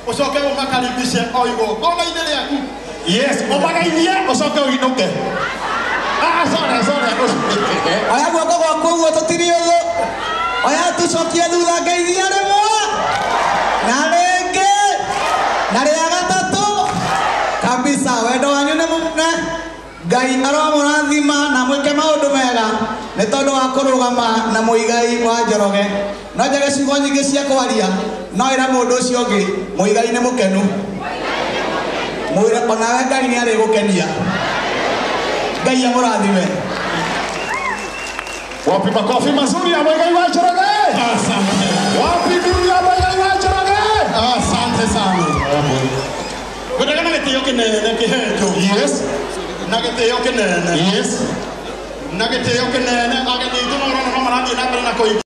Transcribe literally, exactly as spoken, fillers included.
ucoke umakaribishe oigo gona ine yaku. Yes, umagaithie ucoke uinuke. Ah, sorry, sorry. Aya guoko gwaku uguo tutiri uthu. Aya tucokie thutha ngeithia rimwe. Na ringi. Na ria gatatu. Kabisa wendo wanyu ni mune. Ngai aromurathima na mwike maundu mega. Ni tondu wa kurugama na muigai wa Njoroge. No njage ciugo nyingi cia kwaria. No ira mundu ucio ungi muigai ni mukenu. Mwire onawe Ngai ni ari gukenia. Ngai amurathime. Wapi makofi mazuri ya Muigai wa Njoroge? Asante. Wapi ndugu ya Muigai wa Njoroge? Asante sana. Gudega na gitio kinene kihejo. Yes. Na gitio kinene. Yes. Na gitio kinene ageni tumorona marathi na mbere na koi